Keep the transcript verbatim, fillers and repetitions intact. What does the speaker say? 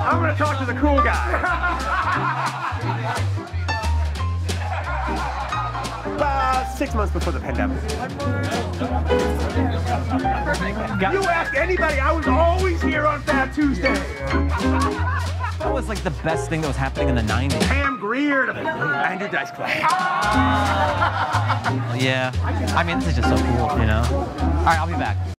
I'm gonna talk to the cool guy. Uh, six months before the pandemic. You ask anybody, I was always here on Fat Tuesday. What was like the best thing that was happening in the nineties? Pam Grier, Andrew Dice Clay. Yeah, I mean, this is just so cool, you know? All right, I'll be back.